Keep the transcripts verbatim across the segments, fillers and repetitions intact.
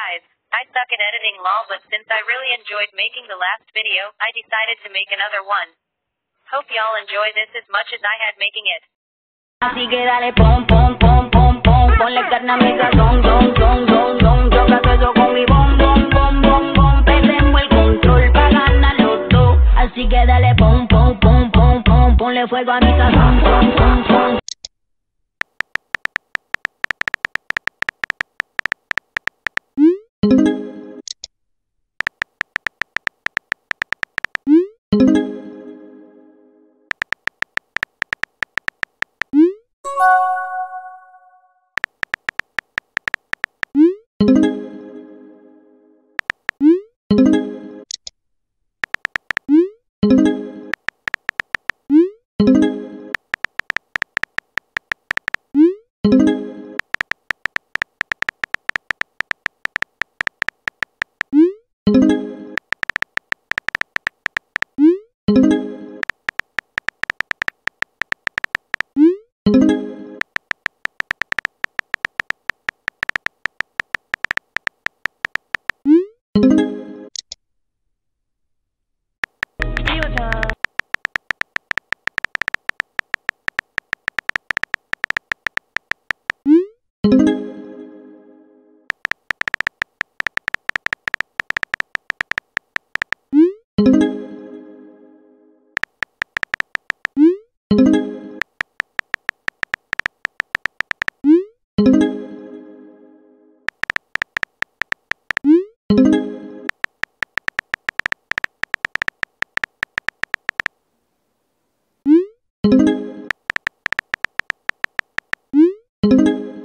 guys, I suck at editing lol, but since I really enjoyed making the last video, I decided to make another one. Hope y'all enjoy this as much as I had making it. Así que dale pom pom pom pom pom, ponle carne a mi sazón, don don don don, yo gasto eso con mi bom bom bom bom bom, perdemos el control pa' ganar los dos. Así que dale pom pom pom pom pom, ponle fuego a mi sazón, pom pom pom.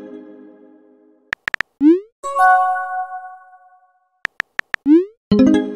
You